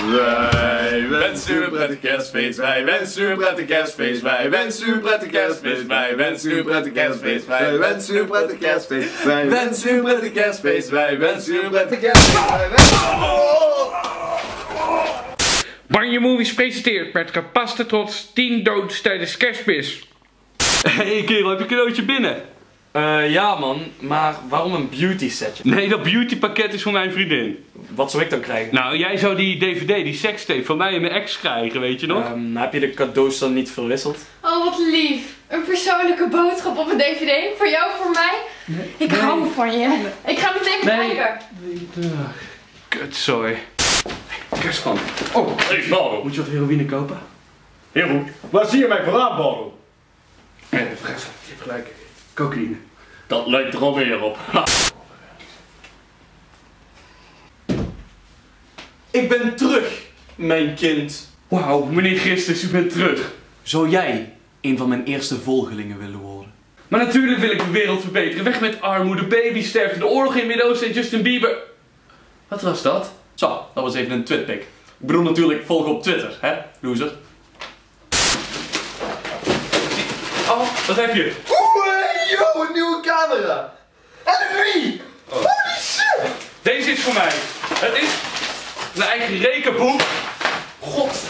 Wij wensen u een prettig kerstfeest. Wij wensen u een prettig kerstfeest. Wij wensen u een prettig kerstfeest. Wij wensen u een prettig kerstfeest. Wij wensen u een prettig kerstfeest. Wij wensen u een prettig kerstfeest. Wij wensen u een prettig kerstfeest. Banje Movies presenteert met gepaste trots 10 doods tijdens kerstmis. Hey kerel, heb je een cadeautje binnen? Ja man, maar waarom een beauty setje? Nee, dat beauty pakket is voor mijn vriendin. Wat zou ik dan krijgen? Nou, jij zou die DVD, die sekstape van mij en mijn ex krijgen, weet je nog? Heb je de cadeaus dan niet verwisseld? Oh, wat lief. Een persoonlijke boodschap op een DVD. Voor jou, voor mij. Ik hou van je. Ik ga meteen kijken. Kutzooi. Kerstman. Oh, hey Bardo. Moet je wat heroïne kopen? Heel goed. Waar zie je mij vandaan, Bardo? Nee, vergeet, je hebt gelijk. Cocaïne. Dat lijkt er alweer op. Ik ben terug, mijn kind. Wauw, meneer Christus, u bent terug. Zou jij een van mijn eerste volgelingen willen worden? Maar natuurlijk wil ik de wereld verbeteren. Weg met armoede, babysterfte, de oorlog in het Midden-Oosten en Justin Bieber. Wat was dat? Zo, dat was even een twitpic. Ik bedoel natuurlijk volgen op Twitter, hè, loser. Oh, wat heb je? Yo, een nieuwe camera. En wie? Holy shit. Deze is voor mij. Het is een eigen rekenboek. God.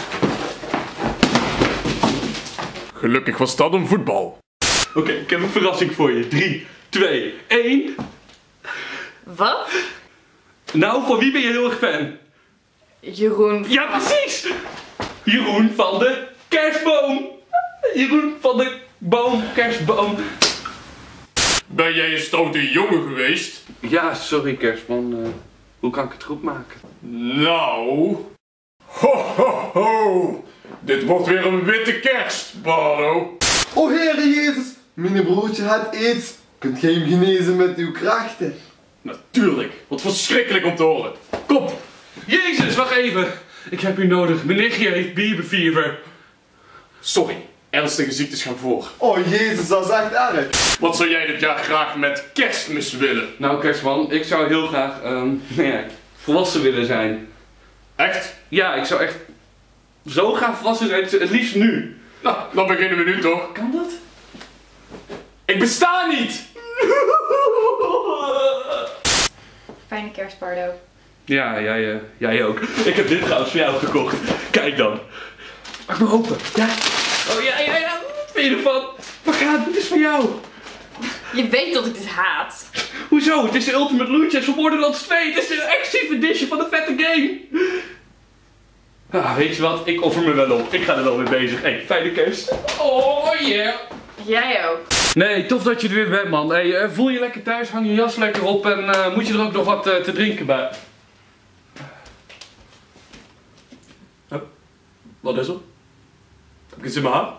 Gelukkig was dat een voetbal. Oké, ik heb een verrassing voor je. 3, 2, 1. Wat? Nou, van wie ben je heel erg fan? Jeroen. Ja, precies! Jeroen van de kerstboom. Jeroen van de kerstboom. Ben jij een stoute jongen geweest? Ja, sorry kerstman. Hoe kan ik het goed maken? Nou. Ho ho ho. Dit wordt weer een witte kerst, Bardo. O Heere Jezus, mijn broertje had aids. Kunt gij hem genezen met uw krachten? Natuurlijk. Wat verschrikkelijk om te horen. Kom. Jezus, wacht even. Ik heb u nodig. Mijn nichtje heeft bieberfever. Sorry. Ernstige ziektes gaan voor. Oh Jezus, dat is echt erg. Wat zou jij dit jaar graag met kerstmis willen? Nou kerstman, ik zou heel graag volwassen willen zijn. Echt? Ja, ik zou echt zo graag volwassen zijn. Het liefst nu. Nou, dan beginnen we nu toch? Kan dat? Ik besta niet! Fijne kerst, Bardo. Ja, jij ook. Ik heb dit trouwens voor jou gekocht. Kijk dan. Maak me open. Ja. Oh ja. Wat vind je ervan? Wat gaat? Dit is voor jou. Je weet dat ik dit haat. Hoezo? Het is de Ultimate Loot Chest van Borderlands 2. Het is de exclusive edition van de vette game. Ah, weet je wat? Ik offer me wel op. Ik ga er wel mee bezig. Hey, fijne kerst. Oh yeah. Jij ook. Nee, tof dat je er weer bent, man. Hey, voel je lekker thuis, hang je jas lekker op en moet je er ook nog wat te drinken bij? Wat is er? Heb ik iets in mijn haar?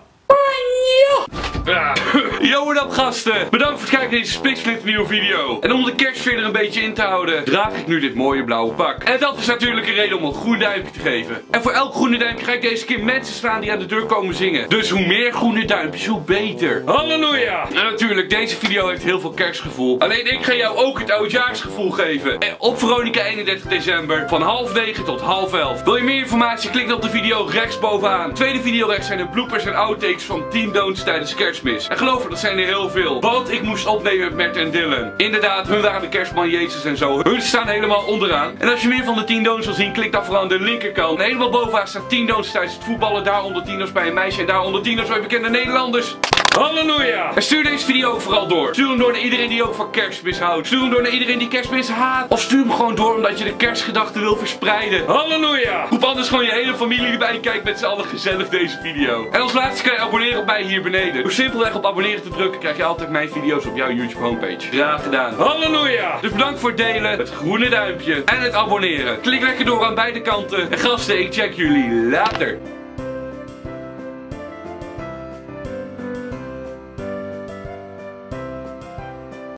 Yo, wat up gasten! Bedankt voor het kijken naar deze spiksplit nieuwe video. En om de kerstsfeer er een beetje in te houden, draag ik nu dit mooie blauwe pak. En dat is natuurlijk een reden om een groen duimpje te geven. En voor elk groene duimpje ga ik deze keer mensen slaan die aan de deur komen zingen. Dus hoe meer groene duimpjes, hoe beter. Halleluja! En natuurlijk, deze video heeft heel veel kerstgevoel. Alleen ik ga jou ook het oudjaarsgevoel geven. En op Veronica 31 december van 9:30 tot 10:30. Wil je meer informatie? Klik dan op de video rechtsbovenaan. Tweede video rechts zijn de bloopers en outtakes van 10 don'ts tijdens kerstmis. En geloof me, dat zijn er heel veel. Want ik moest opnemen met Mert en Dylan. Inderdaad, hun waren de kerstman Jezus en zo. Hun staan helemaal onderaan. En als je meer van de 10 don'ts wil zien, klik dan vooral aan de linkerkant. En helemaal bovenaan staat 10 don'ts tijdens het voetballen. Daaronder 10 don'ts bij een meisje en daaronder 10 don'ts bij bekende Nederlanders. Halleluja! En stuur deze video ook vooral door. Stuur hem door naar iedereen die ook van kerstmis houdt. Stuur hem door naar iedereen die kerstmis haat. Of stuur hem gewoon door omdat je de kerstgedachten wil verspreiden. Halleluja! Roep anders gewoon je hele familie erbij en kijk met z'n allen gezellig deze video. En als laatste kan je abonneren op mij hier beneden. Door simpelweg op abonneren te drukken krijg je altijd mijn video's op jouw YouTube homepage. Graag gedaan. Halleluja! Dus bedankt voor het delen, het groene duimpje en het abonneren. Klik lekker door aan beide kanten. En gasten, ik check jullie later.